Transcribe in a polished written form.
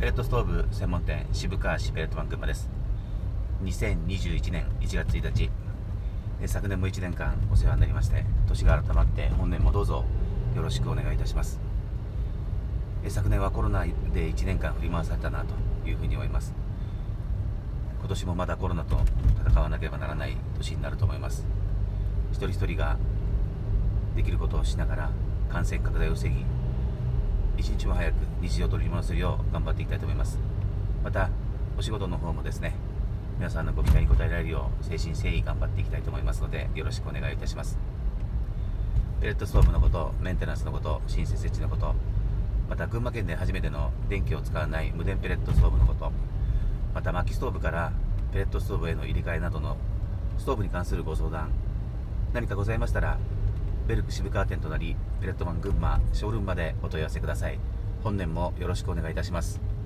ペレットストーブ専門店渋川市ペレットマン群馬です。2021年1月1日、昨年も1年間お世話になりまして、年が改まって本年もどうぞよろしくお願いいたします。昨年はコロナで1年間振り回されたなというふうに思います。今年もまだコロナと戦わなければならない年になると思います。一人一人ができることをしながら感染拡大を防ぎ、一日も早く日常を取り戻せるよう頑張っていきたいと思います。またお仕事の方もですね、皆さんのご期待に応えられるよう誠心誠意頑張っていきたいと思いますので、よろしくお願いいたします。ペレットストーブのこと、メンテナンスのこと、シンセ設置のこと、また群馬県で初めての電気を使わない無電ペレットストーブのこと、また薪ストーブからペレットストーブへの入れ替えなどのストーブに関するご相談、何かございましたら、ベルク渋川店となりペレットマン群馬ショールームまでお問い合わせください。本年もよろしくお願いいたします。